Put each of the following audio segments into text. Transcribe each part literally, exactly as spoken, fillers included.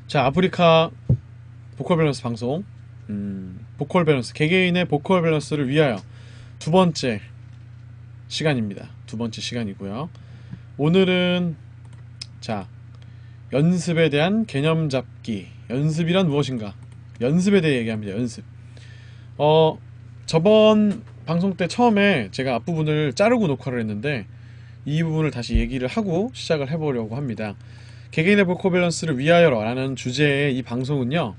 자, 아프리카 보컬 밸런스 방송. 음, 보컬 밸런스, 개개인의 보컬 밸런스를 위하여 두 번째 시간입니다. 두 번째 시간이고요. 오늘은 자, 연습에 대한 개념 잡기. 연습이란 무엇인가? 연습에 대해 얘기합니다. 연습. 어, 저번 방송 때 처음에 제가 앞부분을 자르고 녹화를 했는데 이 부분을 다시 얘기를 하고 시작을 해보려고 합니다. 개개인의 보컬 밸런스를 위하여라는 주제의 이 방송은요,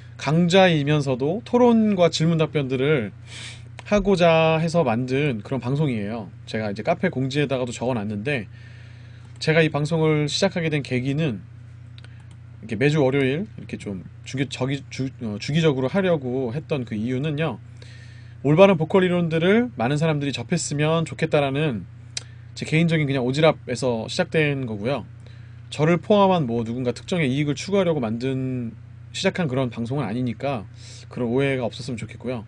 강좌이면서도 토론과 질문 답변들을 하고자 해서 만든 그런 방송이에요. 제가 이제 카페 공지에다가도 적어놨는데, 제가 이 방송을 시작하게 된 계기는 이렇게 매주 월요일 이렇게 좀 주기, 저기, 주, 어, 주기적으로 하려고 했던 그 이유는요, 올바른 보컬 이론들을 많은 사람들이 접했으면 좋겠다라는 제 개인적인 그냥 오지랖에서 시작된 거고요. 저를 포함한 뭐 누군가 특정의 이익을 추구하려고 만든 시작한 그런 방송은 아니니까 그런 오해가 없었으면 좋겠고요.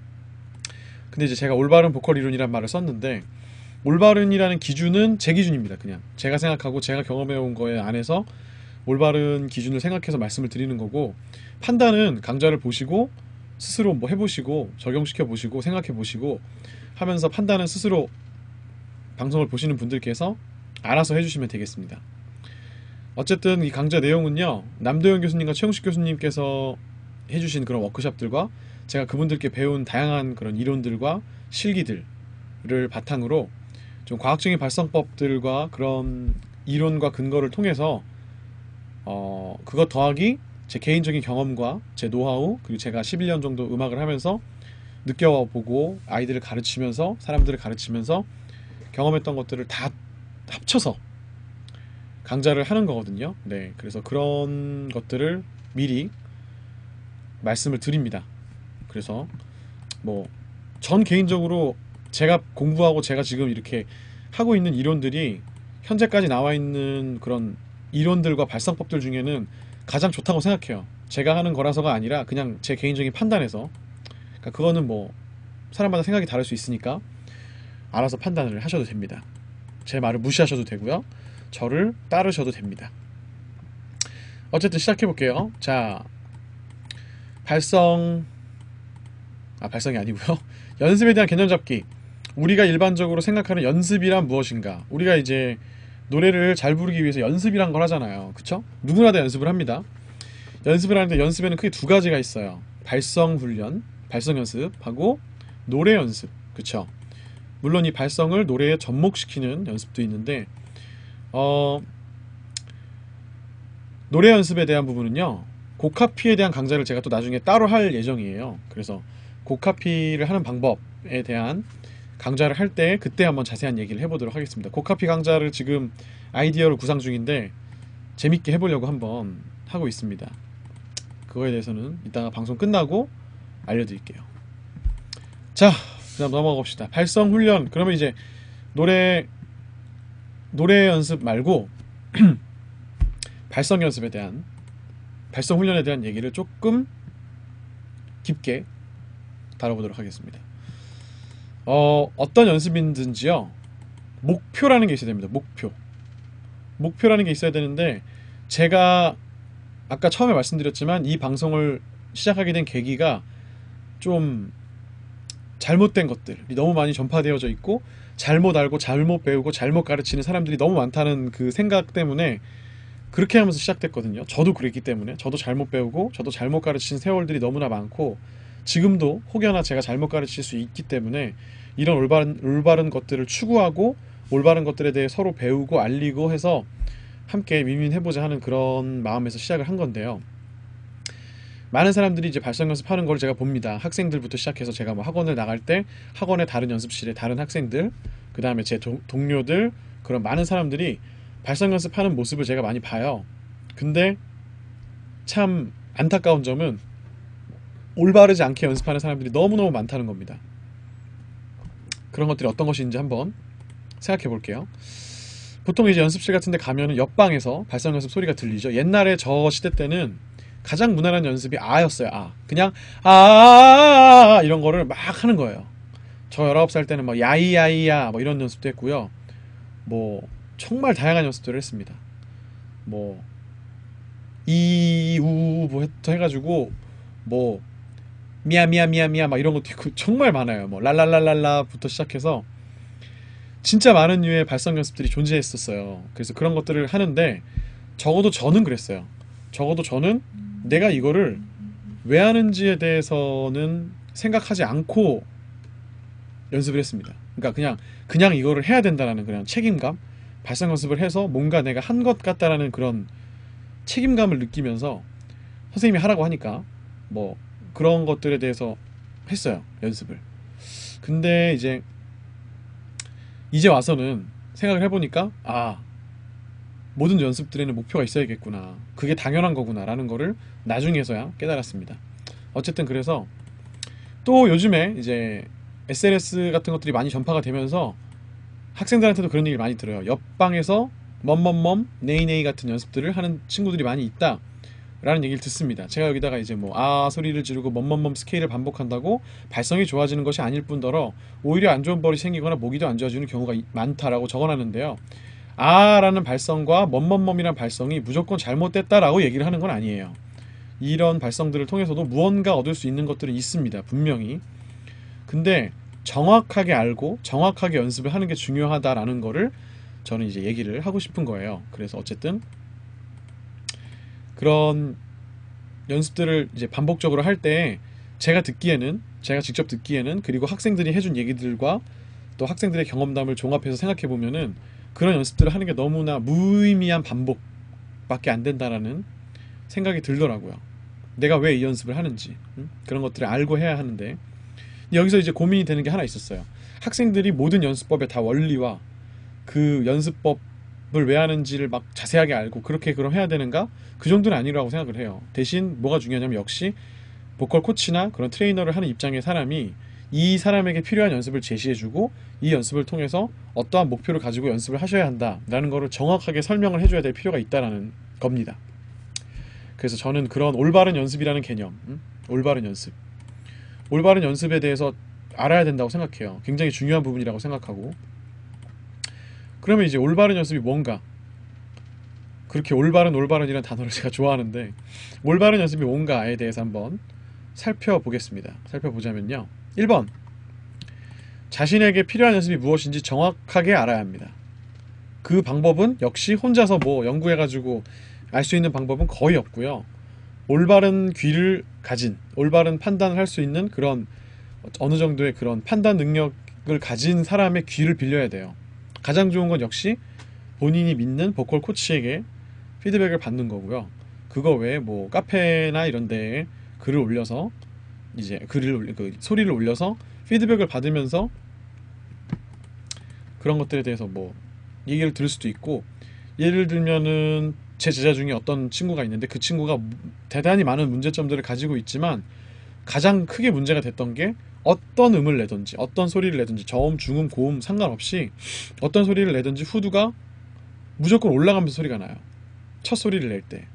근데 이제 제가 올바른 보컬 이론이란 말을 썼는데, 올바른이라는 기준은 제 기준입니다. 그냥 제가 생각하고 제가 경험해온 거에 안에서 올바른 기준을 생각해서 말씀을 드리는 거고, 판단은 강좌를 보시고 스스로 뭐 해보시고 적용시켜 보시고 생각해 보시고 하면서 판단은 스스로 방송을 보시는 분들께서 알아서 해주시면 되겠습니다. 어쨌든 이 강좌 내용은요, 남도현 교수님과 최용식 교수님께서 해주신 그런 워크숍들과 제가 그분들께 배운 다양한 그런 이론들과 실기들을 바탕으로 좀 과학적인 발성법들과 그런 이론과 근거를 통해서 어 그것 더하기 제 개인적인 경험과 제 노하우, 그리고 제가 십일 년 정도 음악을 하면서 느껴보고 아이들을 가르치면서 사람들을 가르치면서 경험했던 것들을 다 합쳐서 강좌를 하는 거거든요. 네, 그래서 그런 것들을 미리 말씀을 드립니다. 그래서 뭐 전 개인적으로 제가 공부하고 제가 지금 이렇게 하고 있는 이론들이 현재까지 나와 있는 그런 이론들과 발상법들 중에는 가장 좋다고 생각해요. 제가 하는 거라서가 아니라 그냥 제 개인적인 판단에서. 그러니까 그거는 뭐 사람마다 생각이 다를 수 있으니까 알아서 판단을 하셔도 됩니다. 제 말을 무시하셔도 되고요, 저를 따르셔도 됩니다. 어쨌든 시작해볼게요. 자, 발성, 아 발성이 아니고요. 연습에 대한 개념 잡기. 우리가 일반적으로 생각하는 연습이란 무엇인가? 우리가 이제 노래를 잘 부르기 위해서 연습이란 걸 하잖아요. 그쵸? 누구나 다 연습을 합니다. 연습을 하는데 연습에는 크게 두 가지가 있어요. 발성 훈련, 발성 연습하고 노래 연습. 그쵸? 물론 이 발성을 노래에 접목시키는 연습도 있는데, 어, 노래 연습에 대한 부분은요, 곡카피에 대한 강좌를 제가 또 나중에 따로 할 예정이에요. 그래서 곡카피를 하는 방법에 대한 강좌를 할 때 그때 한번 자세한 얘기를 해보도록 하겠습니다. 곡카피 강좌를 지금 아이디어를 구상 중인데 재밌게 해보려고 한번 하고 있습니다. 그거에 대해서는 이따가 방송 끝나고 알려드릴게요. 자, 그 다음 넘어가 봅시다. 발성 훈련. 그러면 이제 노래 노래 연습 말고 발성 연습에 대한, 발성 훈련에 대한 얘기를 조금 깊게 다뤄보도록 하겠습니다. 어, 어떤 연습이든지요, 목표라는 게 있어야 됩니다. 목표. 목표라는 게 있어야 되는데, 제가 아까 처음에 말씀드렸지만 이 방송을 시작하게 된 계기가 좀 잘못된 것들이 너무 많이 전파되어져 있고, 잘못 알고 잘못 배우고 잘못 가르치는 사람들이 너무 많다는 그 생각 때문에 그렇게 하면서 시작됐거든요. 저도 그랬기 때문에, 저도 잘못 배우고 저도 잘못 가르친 세월들이 너무나 많고, 지금도 혹여나 제가 잘못 가르칠 수 있기 때문에 이런 올바른, 올바른 것들을 추구하고 올바른 것들에 대해 서로 배우고 알리고 해서 함께 윈윈해보자 하는 그런 마음에서 시작을 한 건데요. 많은 사람들이 이제 발성 연습하는 걸 제가 봅니다. 학생들부터 시작해서 제가 뭐 학원을 나갈 때 학원의 다른 연습실에 다른 학생들, 그 다음에 제 동, 동료들, 그런 많은 사람들이 발성 연습하는 모습을 제가 많이 봐요. 근데 참 안타까운 점은 올바르지 않게 연습하는 사람들이 너무너무 많다는 겁니다. 그런 것들이 어떤 것인지 한번 생각해 볼게요. 보통 이제 연습실 같은 데 가면은 옆방에서 발성 연습 소리가 들리죠. 옛날에 저 시대 때는 가장 무난한 연습이 아였어요. 아. 그냥 아 이런 거를 막 하는 거예요. 저 열아홉 살 때는 막 야이야이야 뭐 이런 연습도 했고요. 뭐 정말 다양한 연습들을 했습니다. 뭐 이 이우부터 해가지고 뭐 미야 미야 미야 미야 막 이런 것도 있고 정말 많아요. 뭐 랄랄랄랄라부터 시작해서 진짜 많은 류의 발성 연습들이 존재했었어요. 그래서 그런 것들을 하는데 적어도 저는 그랬어요. 적어도 저는 내가 이거를 왜 하는지에 대해서는 생각하지 않고 연습을 했습니다. 그러니까 그냥 그냥 이거를 해야 된다라는 그냥 책임감, 발성 연습을 해서 뭔가 내가 한 것 같다라는 그런 책임감을 느끼면서 선생님이 하라고 하니까 뭐 그런 것들에 대해서 했어요. 연습을. 근데 이제 이제 와서는 생각을 해보니까 아, 모든 연습들에는 목표가 있어야겠구나, 그게 당연한 거구나 라는 거를 나중에서야 깨달았습니다. 어쨌든 그래서 또 요즘에 이제 에스엔에스 같은 것들이 많이 전파가 되면서 학생들한테도 그런 얘기를 많이 들어요. 옆방에서 멈멈멈 네이네이 같은 연습들을 하는 친구들이 많이 있다 라는 얘기를 듣습니다. 제가 여기다가 이제 뭐 아 소리를 지르고 멈멈멈 스케일을 반복한다고 발성이 좋아지는 것이 아닐 뿐더러 오히려 안 좋은 벌이 생기거나 모기도 안 좋아지는 경우가 많다라고 적어놨는데요. 아 라는 발성과 멈멈멈이란 발성이 무조건 잘못됐다라고 얘기를 하는 건 아니에요. 이런 발성들을 통해서도 무언가 얻을 수 있는 것들은 있습니다. 분명히. 근데 정확하게 알고 정확하게 연습을 하는 게 중요하다라는 거를 저는 이제 얘기를 하고 싶은 거예요. 그래서 어쨌든 그런 연습들을 이제 반복적으로 할 때 제가 듣기에는 제가 직접 듣기에는 그리고 학생들이 해준 얘기들과 또 학생들의 경험담을 종합해서 생각해 보면은 그런 연습들을 하는 게 너무나 무의미한 반복밖에 안 된다라는 생각이 들더라고요. 내가 왜 이 연습을 하는지 응? 그런 것들을 알고 해야 하는데 여기서 이제 고민이 되는 게 하나 있었어요. 학생들이 모든 연습법의 다 원리와 그 연습법을 왜 하는지를 막 자세하게 알고 그렇게 그럼 해야 되는가? 그 정도는 아니라고 생각을 해요. 대신 뭐가 중요하냐면 역시 보컬 코치나 그런 트레이너를 하는 입장의 사람이 이 사람에게 필요한 연습을 제시해주고 이 연습을 통해서 어떠한 목표를 가지고 연습을 하셔야 한다라는 거를 정확하게 설명을 해줘야 될 필요가 있다라는 겁니다. 그래서 저는 그런 올바른 연습이라는 개념, 음? 올바른 연습 올바른 연습에 대해서 알아야 된다고 생각해요. 굉장히 중요한 부분이라고 생각하고 그러면 이제 올바른 연습이 뭔가 그렇게 올바른 올바른이라는 단어를 제가 좋아하는데 올바른 연습이 뭔가에 대해서 한번 살펴보겠습니다. 살펴보자면요. 일 번 자신에게 필요한 연습이 무엇인지 정확하게 알아야 합니다. 그 방법은 역시 혼자서 뭐 연구해가지고 알 수 있는 방법은 거의 없고요. 올바른 귀를 가진 올바른 판단을 할 수 있는 그런 어느 정도의 그런 판단 능력을 가진 사람의 귀를 빌려야 돼요. 가장 좋은 건 역시 본인이 믿는 보컬 코치에게 피드백을 받는 거고요. 그거 외에 뭐 카페나 이런 데에 글을 올려서 이제 글을 올려, 그 소리를 올려서 피드백을 받으면서 그런 것들에 대해서 뭐 얘기를 들을 수도 있고 예를 들면은 제 제자 중에 어떤 친구가 있는데 그 친구가 대단히 많은 문제점들을 가지고 있지만 가장 크게 문제가 됐던 게 어떤 음을 내든지 어떤 소리를 내든지 저음, 중음, 고음 상관없이 어떤 소리를 내든지 후두가 무조건 올라가면서 소리가 나요. 첫 소리를 낼 때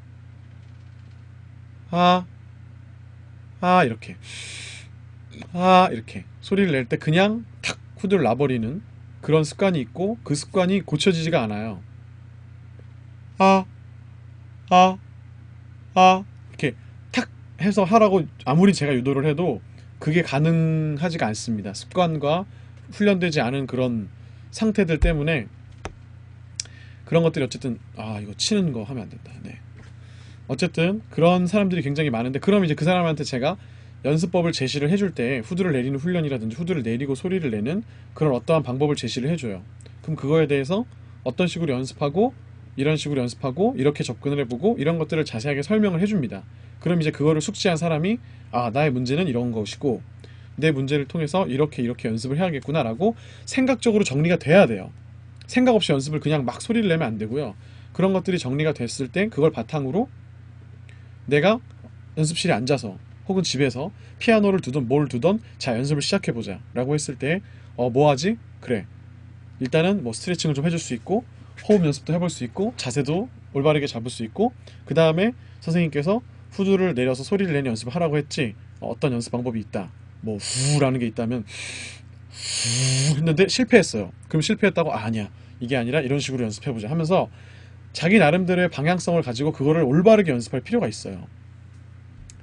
아, 아 이렇게 아 이렇게 소리를 낼 때 그냥 탁 후두를 놔버리는 그런 습관이 있고 그 습관이 고쳐지지가 않아요. 아, 아, 아 이렇게 탁 해서 하라고 아무리 제가 유도를 해도 그게 가능하지가 않습니다. 습관과 훈련되지 않은 그런 상태들 때문에 그런 것들이 어쨌든 아 이거 치는 거 하면 안 된다. 네. 어쨌든 그런 사람들이 굉장히 많은데 그럼 이제 그 사람한테 제가 연습법을 제시를 해줄 때 후두를 내리는 훈련이라든지 후두를 내리고 소리를 내는 그런 어떠한 방법을 제시를 해줘요. 그럼 그거에 대해서 어떤 식으로 연습하고 이런 식으로 연습하고 이렇게 접근을 해보고 이런 것들을 자세하게 설명을 해줍니다. 그럼 이제 그거를 숙지한 사람이 아 나의 문제는 이런 것이고 내 문제를 통해서 이렇게 이렇게 연습을 해야겠구나 라고 생각적으로 정리가 돼야 돼요. 생각 없이 연습을 그냥 막 소리를 내면 안 되고요. 그런 것들이 정리가 됐을 때 그걸 바탕으로 내가 연습실에 앉아서 혹은 집에서 피아노를 두던 뭘 두던 자 연습을 시작해보자 라고 했을 때 어 뭐하지? 그래 일단은 뭐 스트레칭을 좀 해줄 수 있고 호흡 연습도 해볼 수 있고 자세도 올바르게 잡을 수 있고 그 다음에 선생님께서 후두를 내려서 소리를 내는 연습을 하라고 했지 어떤 연습 방법이 있다 뭐 후라는 게 있다면 후 했는데 실패했어요. 그럼 실패했다고 아, 아니야 이게 아니라 이런 식으로 연습해보자 하면서 자기 나름대로의 방향성을 가지고 그거를 올바르게 연습할 필요가 있어요.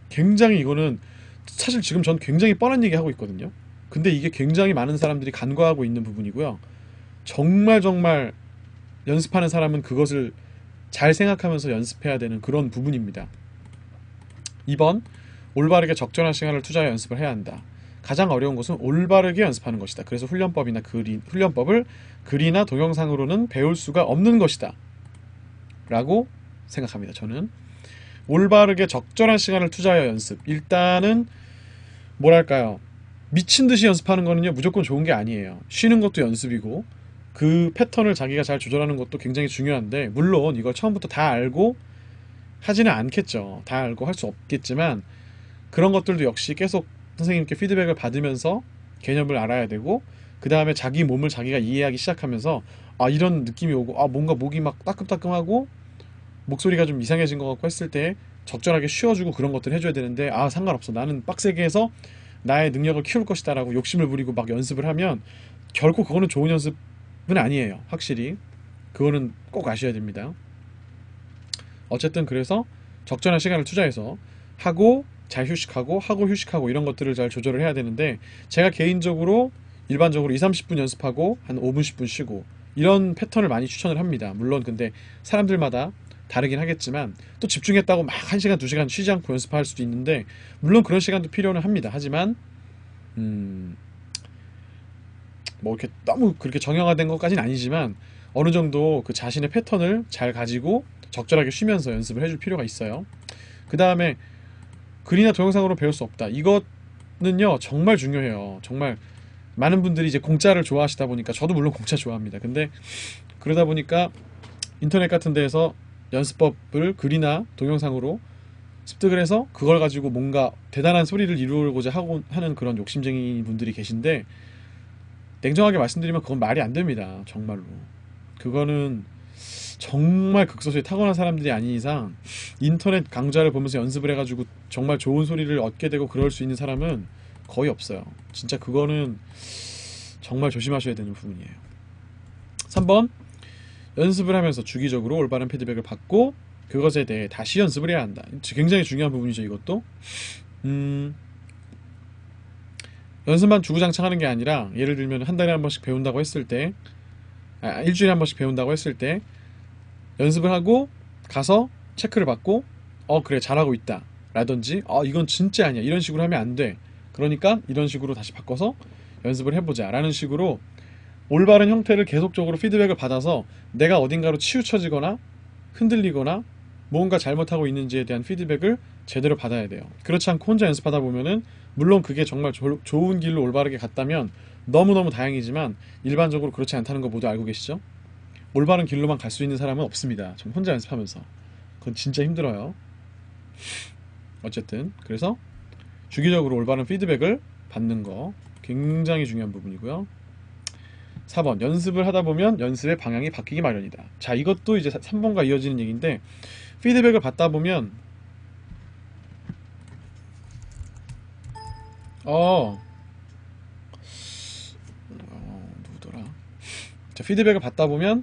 굉장히 이거는 사실 지금 전 굉장히 뻔한 얘기 하고 있거든요. 근데 이게 굉장히 많은 사람들이 간과하고 있는 부분이고요. 정말 정말 연습하는 사람은 그것을 잘 생각하면서 연습해야 되는 그런 부분입니다. 이 번 올바르게 적절한 시간을 투자해 연습을 해야 한다. 가장 어려운 것은 올바르게 연습하는 것이다. 그래서 훈련법이나 글이, 훈련법을 글이나 동영상으로는 배울 수가 없는 것이다 라고 생각합니다. 저는 올바르게 적절한 시간을 투자하여 연습. 일단은 뭐랄까요, 미친듯이 연습하는 거는요 무조건 좋은 게 아니에요. 쉬는 것도 연습이고 그 패턴을 자기가 잘 조절하는 것도 굉장히 중요한데, 물론 이걸 처음부터 다 알고 하지는 않겠죠. 다 알고 할 수 없겠지만 그런 것들도 역시 계속 선생님께 피드백을 받으면서 개념을 알아야 되고, 그 다음에 자기 몸을 자기가 이해하기 시작하면서 아 이런 느낌이 오고 아 뭔가 목이 막 따끔따끔하고 목소리가 좀 이상해진 것 같고 했을 때 적절하게 쉬어주고 그런 것들 해줘야 되는데, 아 상관없어 나는 빡세게 해서 나의 능력을 키울 것이다 라고 욕심을 부리고 막 연습을 하면 결코 그거는 좋은 연습은 아니에요. 확실히 그거는 꼭 아셔야 됩니다. 어쨌든 그래서 적절한 시간을 투자해서 하고 잘 휴식하고 하고 휴식하고 이런 것들을 잘 조절을 해야 되는데, 제가 개인적으로 일반적으로 이삼십 분 연습하고 한 오 분 십 분 쉬고 이런 패턴을 많이 추천을 합니다. 물론 근데 사람들마다 다르긴 하겠지만 또 집중했다고 막 한 시간 두 시간 쉬지 않고 연습할 수도 있는데, 물론 그런 시간도 필요는 합니다. 하지만 음... 뭐 이렇게 너무 그렇게 정형화된 것까지는 아니지만 어느 정도 그 자신의 패턴을 잘 가지고 적절하게 쉬면서 연습을 해줄 필요가 있어요. 그 다음에 글이나 동영상으로 배울 수 없다. 이거는요 정말 중요해요. 정말 많은 분들이 이제 공짜를 좋아하시다 보니까, 저도 물론 공짜 좋아합니다. 근데 그러다 보니까 인터넷 같은 데에서 연습법을 글이나 동영상으로 습득을 해서 그걸 가지고 뭔가 대단한 소리를 이루고자 하고 하는 그런 욕심쟁이 분들이 계신데, 냉정하게 말씀드리면 그건 말이 안 됩니다. 정말로. 그거는 정말 극소수의 타고난 사람들이 아닌 이상 인터넷 강좌를 보면서 연습을 해가지고 정말 좋은 소리를 얻게 되고 그럴 수 있는 사람은 거의 없어요. 진짜 그거는 정말 조심하셔야 되는 부분이에요. 삼 번 연습을 하면서 주기적으로 올바른 피드백을 받고 그것에 대해 다시 연습을 해야 한다. 굉장히 중요한 부분이죠. 이것도 음, 연습만 주구장창 하는 게 아니라, 예를 들면 한 달에 한 번씩 배운다고 했을 때 아, 일주일에 한 번씩 배운다고 했을 때 연습을 하고 가서 체크를 받고 어 그래 잘하고 있다 라든지 어 이건 진짜 아니야 이런 식으로 하면 안 돼, 그러니까 이런 식으로 다시 바꿔서 연습을 해보자 라는 식으로 올바른 형태를 계속적으로 피드백을 받아서 내가 어딘가로 치우쳐지거나 흔들리거나 뭔가 잘못하고 있는지에 대한 피드백을 제대로 받아야 돼요. 그렇지 않고 혼자 연습하다 보면은, 물론 그게 정말 조, 좋은 길로 올바르게 갔다면 너무너무 다행이지만 일반적으로 그렇지 않다는 거 모두 알고 계시죠? 올바른 길로만 갈 수 있는 사람은 없습니다. 전 혼자 연습하면서 그건 진짜 힘들어요. 어쨌든 그래서 주기적으로 올바른 피드백을 받는 거 굉장히 중요한 부분이고요. 사 번 연습을 하다 보면 연습의 방향이 바뀌기 마련이다. 자, 이것도 이제 삼 번과 이어지는 얘기인데, 피드백을 받다 보면 어, 어 누구더라? 자, 피드백을 받다 보면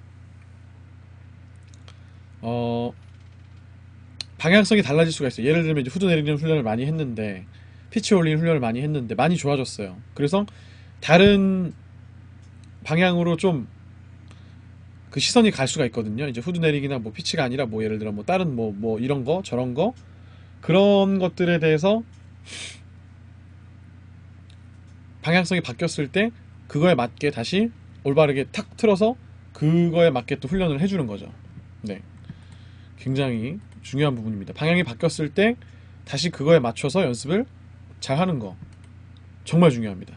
어 방향성이 달라질 수가 있어요. 예를 들면 이제 후드 내리는 훈련을 많이 했는데, 피치 올리는 훈련을 많이 했는데 많이 좋아졌어요. 그래서 다른 방향으로 좀 그 시선이 갈 수가 있거든요. 이제 후드 내리기나 뭐 피치가 아니라 뭐 예를 들어 뭐 다른 뭐 뭐 이런 거 저런 거 그런 것들에 대해서 방향성이 바뀌었을 때 그거에 맞게 다시 올바르게 탁 틀어서 그거에 맞게 또 훈련을 해주는 거죠. 네, 굉장히 중요한 부분입니다. 방향이 바뀌었을 때 다시 그거에 맞춰서 연습을 잘 하는 거 정말 중요합니다.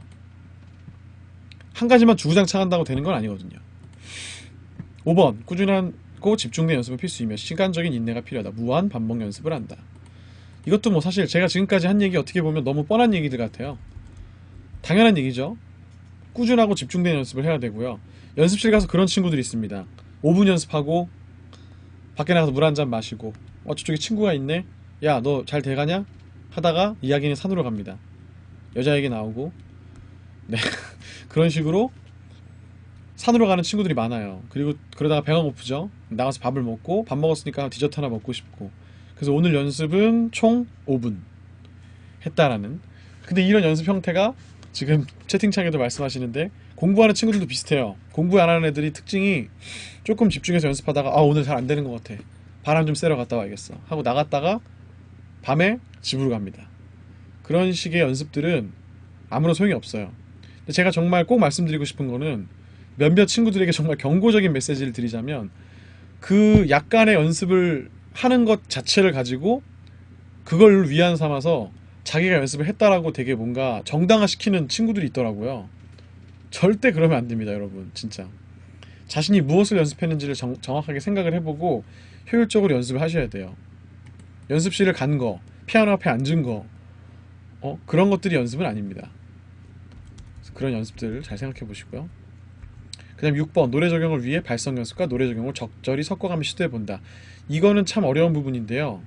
한 가지만 주구장창 한다고 되는 건 아니거든요. 오 번 꾸준하고 집중된 연습은 필수이며 시간적인 인내가 필요하다. 무한 반복 연습을 한다. 이것도 뭐 사실 제가 지금까지 한 얘기 어떻게 보면 너무 뻔한 얘기들 같아요. 당연한 얘기죠. 꾸준하고 집중된 연습을 해야 되고요. 연습실 가서 그런 친구들이 있습니다. 오 분 연습하고 밖에 나가서 물 한 잔 마시고 어 저쪽에 친구가 있네, 야 너 잘 돼가냐 하다가 이야기는 산으로 갑니다. 여자 얘기 나오고 네 그런 식으로 산으로 가는 친구들이 많아요. 그리고 그러다가 배가 고프죠. 나가서 밥을 먹고 밥 먹었으니까 디저트 하나 먹고 싶고 그래서 오늘 연습은 총 오 분 했다라는. 근데 이런 연습 형태가 지금 채팅창에도 말씀하시는데 공부하는 친구들도 비슷해요. 공부 안 하는 애들이 특징이 조금 집중해서 연습하다가 아 오늘 잘 안 되는 것 같아, 바람 좀 쐬러 갔다 와야겠어 하고 나갔다가 밤에 집으로 갑니다. 그런 식의 연습들은 아무런 소용이 없어요. 근데 제가 정말 꼭 말씀드리고 싶은 거는, 몇몇 친구들에게 정말 경고적인 메시지를 드리자면, 그 약간의 연습을 하는 것 자체를 가지고 그걸 위안 삼아서 자기가 연습을 했다라고 되게 뭔가 정당화시키는 친구들이 있더라고요. 절대 그러면 안 됩니다, 여러분. 진짜 자신이 무엇을 연습했는지를 정, 정확하게 생각을 해보고 효율적으로 연습을 하셔야 돼요. 연습실을 간 거, 피아노 앞에 앉은 거, 어? 그런 것들이 연습은 아닙니다. 그런 연습들을 잘 생각해 보시고요. 그 다음 육 번, 노래 적용을 위해 발성 연습과 노래 적용을 적절히 섞어가며 시도해 본다. 이거는 참 어려운 부분인데요.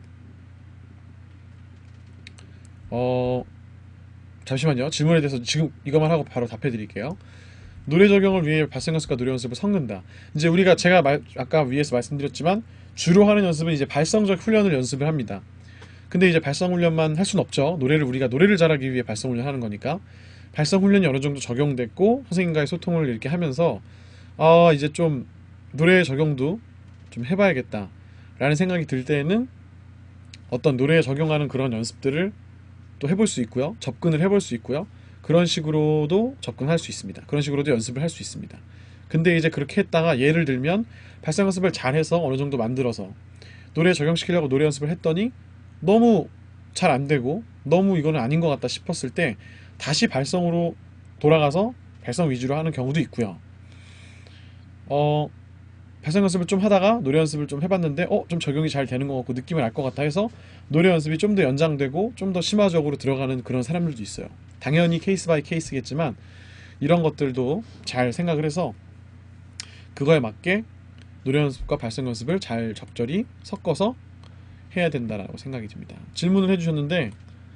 어... 잠시만요. 질문에 대해서 지금 이것만 하고 바로 답해 드릴게요. 노래 적용을 위해 발성 연습과 노래 연습을 섞는다. 이제 우리가 제가 말, 아까 위에서 말씀드렸지만 주로 하는 연습은 이제 발성적 훈련을 연습을 합니다. 근데 이제 발성 훈련만 할 수는 없죠. 노래를 우리가 노래를 잘하기 위해 발성 훈련하는 거니까. 발성 훈련이 어느 정도 적용됐고 선생님과의 소통을 이렇게 하면서 아 이제 좀 노래 적용도 좀 해봐야겠다 라는 생각이 들 때에는 어떤 노래에 적용하는 그런 연습들을 또 해볼 수 있고요. 접근을 해볼 수 있고요. 그런 식으로도 접근할 수 있습니다. 그런 식으로도 연습을 할 수 있습니다. 근데 이제 그렇게 했다가 예를 들면 발성 연습을 잘해서 어느 정도 만들어서 노래에 적용시키려고 노래 연습을 했더니 너무 잘 안되고 너무 이거는 아닌 것 같다 싶었을 때 다시 발성으로 돌아가서 발성 위주로 하는 경우도 있고요. 어, 발성 연습을 좀 하다가 노래 연습을 좀 해봤는데 어, 좀 적용이 잘 되는 것 같고 느낌을 알 것 같다 해서 노래 연습이 좀 더 연장되고 좀 더 심화적으로 들어가는 그런 사람들도 있어요. 당연히 케이스 바이 케이스겠지만 이런 것들도 잘 생각을 해서 그거에 맞게 노래 연습과 발성 연습을 잘 적절히 섞어서 해야 된다라고 생각이 듭니다. 질문을 해주셨는데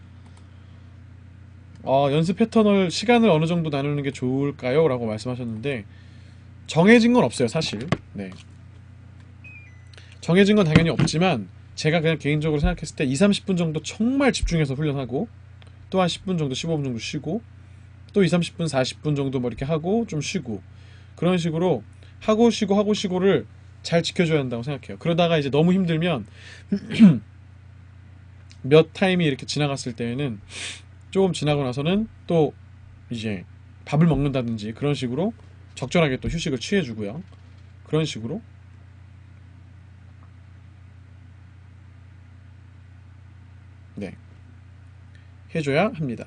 어, 연습 패턴을 시간을 어느 정도 나누는 게 좋을까요? 라고 말씀하셨는데 정해진 건 없어요, 사실. 네. 정해진 건 당연히 없지만 제가 그냥 개인적으로 생각했을 때 이삼십 분 정도 정말 집중해서 훈련하고 또 한 십 분 정도, 십오 분 정도 쉬고 또 이삼십 분, 사십 분 정도 뭐 이렇게 하고 좀 쉬고 그런 식으로 하고 쉬고 하고 쉬고를 잘 지켜줘야 한다고 생각해요. 그러다가 이제 너무 힘들면 몇 타임이 이렇게 지나갔을 때에는 조금 지나고 나서는 또 이제 밥을 먹는다든지 그런 식으로 적절하게 또 휴식을 취해주고요. 그런 식으로 네 해줘야 합니다.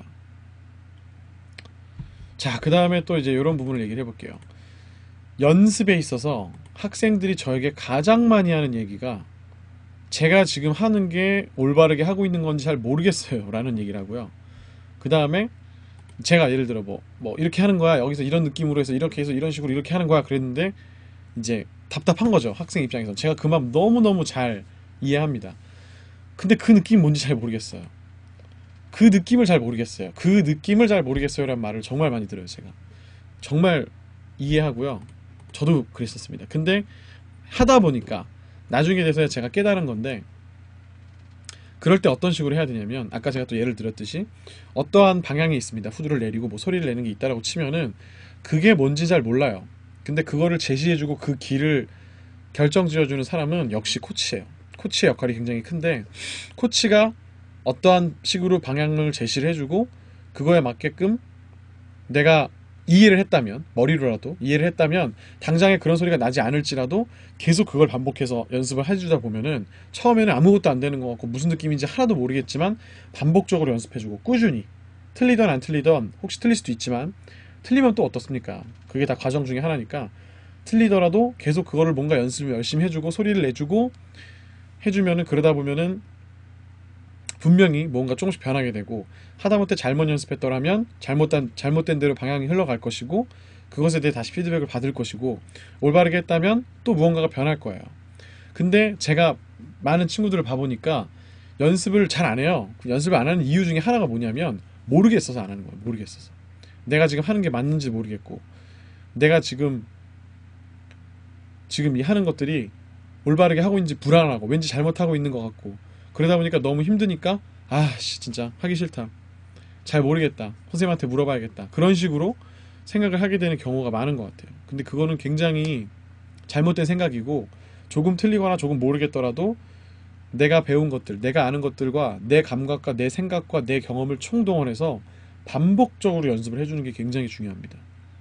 자, 그 다음에 또 이제 이런 부분을 얘기를 해볼게요. 연습에 있어서 학생들이 저에게 가장 많이 하는 얘기가 제가 지금 하는 게 올바르게 하고 있는 건지 잘 모르겠어요 라는 얘기를 하고요. 그 다음에 제가 예를 들어 뭐, 뭐 이렇게 하는 거야, 여기서 이런 느낌으로 해서 이렇게 해서 이런 식으로 이렇게 하는 거야 그랬는데 이제 답답한 거죠, 학생 입장에서. 제가 그 마음 너무너무 잘 이해합니다. 근데 그 느낌이 뭔지 잘 모르겠어요. 그 느낌을 잘 모르겠어요. 그 느낌을 잘 모르겠어요 라는 말을 정말 많이 들어요. 제가 정말 이해하고요. 저도 그랬었습니다. 근데 하다 보니까 나중에 돼서 제가 깨달은 건데, 그럴 때 어떤 식으로 해야 되냐면 아까 제가 또 예를 들었듯이 어떠한 방향이 있습니다. 후두를 내리고 뭐 소리를 내는 게 있다라고 치면은 그게 뭔지 잘 몰라요. 근데 그거를 제시해주고 그 길을 결정지어주는 사람은 역시 코치예요. 코치의 역할이 굉장히 큰데 코치가 어떠한 식으로 방향을 제시를 해주고 그거에 맞게끔 내가 이해를 했다면, 머리로라도 이해를 했다면 당장에 그런 소리가 나지 않을지라도 계속 그걸 반복해서 연습을 해주다 보면은 처음에는 아무것도 안 되는 것 같고 무슨 느낌인지 하나도 모르겠지만 반복적으로 연습해주고 꾸준히, 틀리던 안 틀리던, 혹시 틀릴 수도 있지만 틀리면 또 어떻습니까? 그게 다 과정 중에 하나니까 틀리더라도 계속 그거를 뭔가 연습을 열심히 해주고 소리를 내주고 해주면은, 그러다 보면은 분명히 뭔가 조금씩 변하게 되고, 하다못해 잘못 연습했더라면 잘못된, 잘못된 대로 방향이 흘러갈 것이고 그것에 대해 다시 피드백을 받을 것이고, 올바르게 했다면 또 무언가가 변할 거예요. 근데 제가 많은 친구들을 봐보니까 연습을 잘 안 해요. 연습을 안 하는 이유 중에 하나가 뭐냐면 모르겠어서 안 하는 거예요. 모르겠어서. 내가 지금 하는 게 맞는지 모르겠고, 내가 지금 지금 이 하는 것들이 올바르게 하고 있는지 불안하고 왠지 잘못하고 있는 것 같고 그러다 보니까 너무 힘드니까 아씨 진짜 하기 싫다, 잘 모르겠다, 선생님한테 물어봐야겠다, 그런 식으로 생각을 하게 되는 경우가 많은 것 같아요. 근데 그거는 굉장히 잘못된 생각이고, 조금 틀리거나 조금 모르겠더라도 내가 배운 것들, 내가 아는 것들과 내 감각과 내 생각과 내 경험을 총동원해서 반복적으로 연습을 해주는 게 굉장히 중요합니다.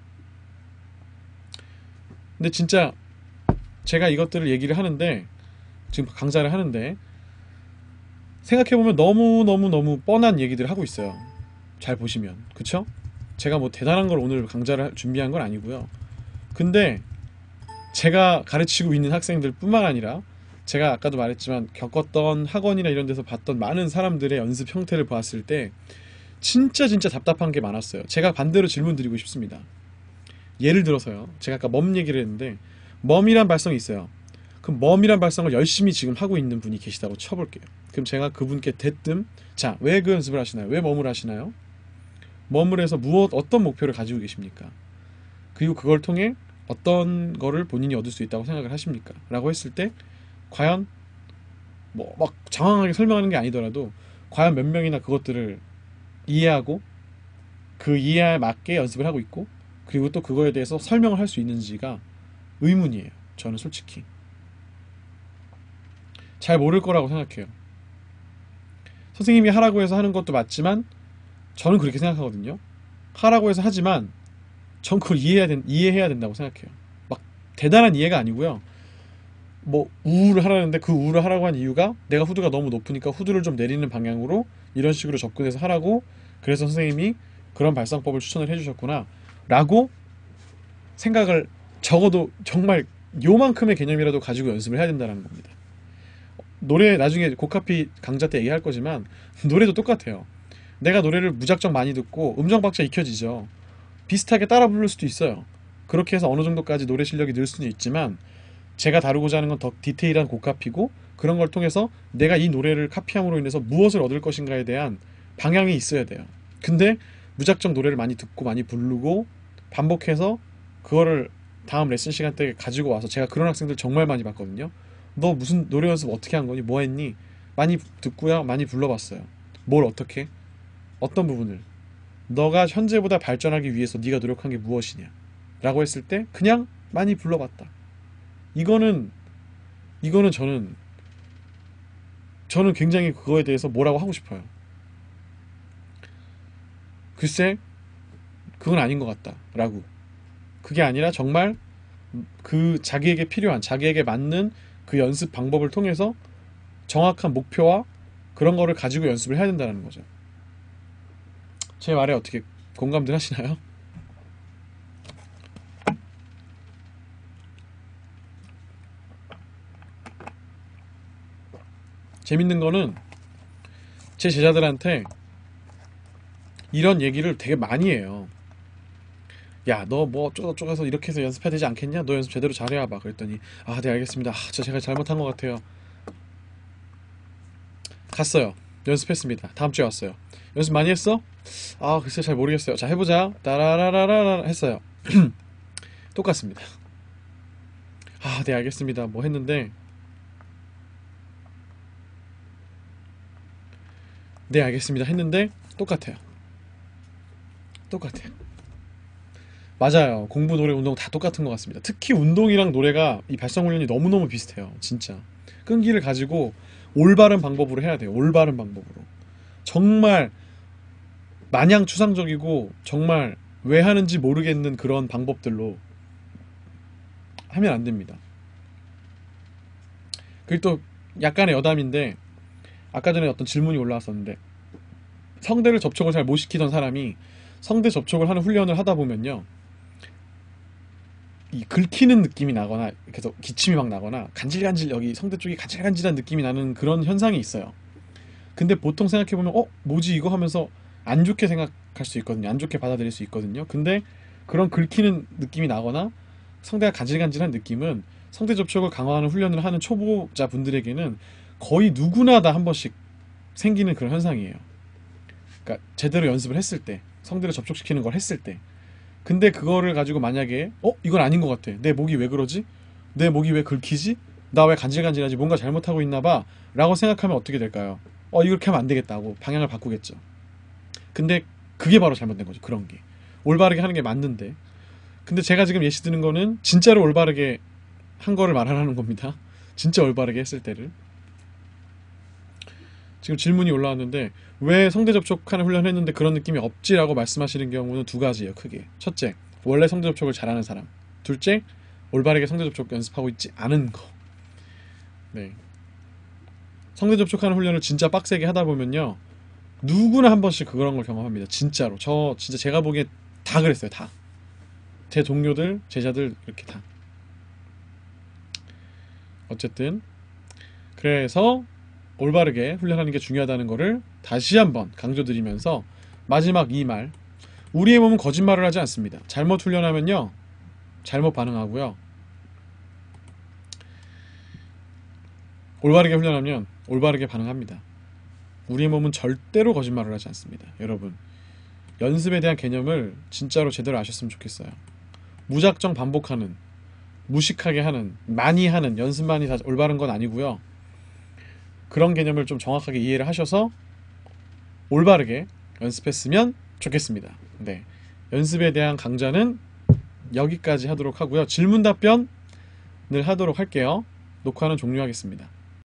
근데 진짜 제가 이것들을 얘기를 하는데, 지금 강좌를 하는데 생각해보면 너무너무너무 뻔한 얘기들을 하고 있어요. 잘 보시면. 그쵸? 제가 뭐 대단한 걸 오늘 강좌를 준비한 건 아니고요. 근데 제가 가르치고 있는 학생들 뿐만 아니라 제가 아까도 말했지만 겪었던 학원이나 이런 데서 봤던 많은 사람들의 연습 형태를 보았을 때 진짜 진짜 답답한 게 많았어요. 제가 반대로 질문 드리고 싶습니다. 예를 들어서요, 제가 아까 멈 얘기를 했는데 멈이란 발성이 있어요. 그럼 멈이란 발성을 열심히 지금 하고 있는 분이 계시다고 쳐볼게요. 그럼 제가 그분께 대뜸, 자, 왜 그 연습을 하시나요? 왜 멈을 하시나요? 멈을 해서 무엇, 어떤 목표를 가지고 계십니까? 그리고 그걸 통해 어떤 거를 본인이 얻을 수 있다고 생각을 하십니까? 라고 했을 때 과연 뭐 막 장황하게 설명하는 게 아니더라도 과연 몇 명이나 그것들을 이해하고 그 이해에 맞게 연습을 하고 있고, 그리고 또 그거에 대해서 설명을 할 수 있는지가 의문이에요. 저는 솔직히 잘 모를 거라고 생각해요. 선생님이 하라고 해서 하는 것도 맞지만 저는 그렇게 생각하거든요. 하라고 해서 하지만 전 그걸 이해해야, 된, 이해해야 된다고 생각해요. 막 대단한 이해가 아니고요. 뭐 우우를 하라는데 그 우우를 하라고 한 이유가 내가 후두가 너무 높으니까 후두를 좀 내리는 방향으로 이런 식으로 접근해서 하라고, 그래서 선생님이 그런 발성법을 추천을 해주셨구나 라고 생각을, 적어도 정말 요만큼의 개념이라도 가지고 연습을 해야 된다는 겁니다. 노래 나중에 고카피 강좌 때 얘기할 거지만 노래도 똑같아요. 내가 노래를 무작정 많이 듣고 음정 박자 익혀지죠. 비슷하게 따라 부를 수도 있어요. 그렇게 해서 어느 정도까지 노래 실력이 늘 수는 있지만 제가 다루고자 하는 건 더 디테일한 고카피고, 그런 걸 통해서 내가 이 노래를 카피함으로 인해서 무엇을 얻을 것인가에 대한 방향이 있어야 돼요. 근데 무작정 노래를 많이 듣고 많이 부르고 반복해서 그거를 다음 레슨 시간 때 가지고 와서, 제가 그런 학생들 정말 많이 봤거든요. 너 무슨 노래 연습 어떻게 한 거니? 뭐 했니? 많이 듣고요, 많이 불러봤어요. 뭘 어떻게? 어떤 부분을? 너가 현재보다 발전하기 위해서 네가 노력한 게 무엇이냐? 라고 했을 때 그냥 많이 불러봤다. 이거는 이거는 저는 저는 굉장히 그거에 대해서 뭐라고 하고 싶어요. 글쎄, 그건 아닌 것 같다 라고. 그게 아니라 정말 그 자기에게 필요한, 자기에게 맞는 그 연습 방법을 통해서 정확한 목표와 그런 거를 가지고 연습을 해야 된다는 거죠. 제 말에 어떻게 공감들 하시나요? 재밌는 거는 제 제자들한테 이런 얘기를 되게 많이 해요. 야, 너 뭐 어쩌고저쩌고 해서 이렇게 해서 연습해야 되지 않겠냐? 너 연습 제대로 잘해야 봐. 그랬더니 아, 네 알겠습니다. 아, 저 제가 잘못한 것 같아요. 갔어요. 연습했습니다. 다음 주에 왔어요. 연습 많이 했어? 아, 글쎄 잘 모르겠어요. 자, 해보자. 따라라라라 했어요. 똑같습니다. 아, 네 알겠습니다. 뭐 했는데 네 알겠습니다 했는데 똑같아요. 똑같아요. 맞아요. 공부, 노래, 운동 다 똑같은 것 같습니다. 특히 운동이랑 노래가 이 발성 훈련이 너무너무 비슷해요. 진짜 끈기를 가지고 올바른 방법으로 해야 돼요. 올바른 방법으로. 정말 마냥 추상적이고 정말 왜 하는지 모르겠는 그런 방법들로 하면 안 됩니다. 그리고 또 약간의 여담인데, 아까 전에 어떤 질문이 올라왔었는데, 성대를 접촉을 잘 못 시키던 사람이 성대 접촉을 하는 훈련을 하다 보면요, 이 긁히는 느낌이 나거나 그래서 기침이 막 나거나 간질간질, 여기 성대 쪽이 간질간질한 느낌이 나는 그런 현상이 있어요. 근데 보통 생각해보면 어? 뭐지 이거? 하면서 안 좋게 생각할 수 있거든요. 안 좋게 받아들일 수 있거든요. 근데 그런 긁히는 느낌이 나거나 성대가 간질간질한 느낌은 성대 접촉을 강화하는 훈련을 하는 초보자 분들에게는 거의 누구나 다 한 번씩 생기는 그런 현상이에요. 그러니까 제대로 연습을 했을 때, 성대를 접촉시키는 걸 했을 때. 근데 그거를 가지고 만약에 어? 이건 아닌 것 같아. 내 목이 왜 그러지? 내 목이 왜 긁히지? 나 왜 간질간질하지? 뭔가 잘못하고 있나 봐 라고 생각하면 어떻게 될까요? 어 이렇게 하면 안 되겠다고 방향을 바꾸겠죠. 근데 그게 바로 잘못된 거죠. 그런 게 올바르게 하는 게 맞는데, 근데 제가 지금 예시 드는 거는 진짜로 올바르게 한 거를 말하라는 겁니다. 진짜 올바르게 했을 때를. 지금 질문이 올라왔는데 왜 성대 접촉하는 훈련을 했는데 그런 느낌이 없지라고 말씀하시는 경우는 두 가지예요. 크게 첫째, 원래 성대 접촉을 잘하는 사람. 둘째, 올바르게 성대 접촉 연습하고 있지 않은 거. 네. 성대 접촉하는 훈련을 진짜 빡세게 하다 보면요, 누구나 한 번씩 그런 걸 경험합니다. 진짜로. 저 진짜 제가 보기에 다 그랬어요. 다. 제 동료들, 제자들 이렇게 다. 어쨌든 그래서 올바르게 훈련하는 게 중요하다는 거를 다시 한번 강조드리면서 마지막 이 말, 우리의 몸은 거짓말을 하지 않습니다. 잘못 훈련하면요 잘못 반응하고요, 올바르게 훈련하면 올바르게 반응합니다. 우리의 몸은 절대로 거짓말을 하지 않습니다. 여러분, 연습에 대한 개념을 진짜로 제대로 아셨으면 좋겠어요. 무작정 반복하는, 무식하게 하는, 많이 하는 연습만이 다 올바른 건 아니고요. 그런 개념을 좀 정확하게 이해를 하셔서 올바르게 연습했으면 좋겠습니다. 네, 연습에 대한 강좌는 여기까지 하도록 하고요. 질문 답변을 하도록 할게요. 녹화는 종료하겠습니다.